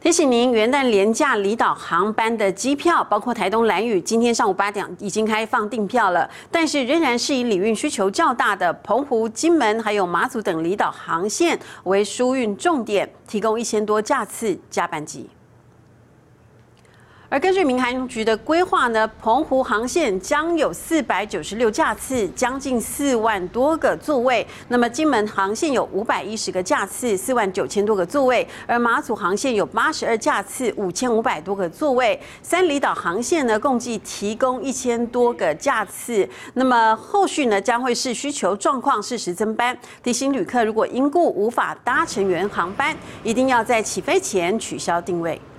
提醒您，元旦连假离岛航班的机票，包括台东兰屿，今天上午8点已经开放订票了，但是仍然是以礼运需求较大的澎湖、金门还有马祖等离岛航线为疏运重点，提供1000多架次加班机。 而根据民航局的规划呢，澎湖航线将有496架次，将近4万多个座位。那么金门航线有510个架次，49000多个座位；而马祖航线有82架次，5500多个座位。3离岛航线呢，共计提供1000多个架次。那么后续呢，将会视需求状况适时增班。提醒旅客，如果因故无法搭乘原航班，一定要在起飞前取消定位。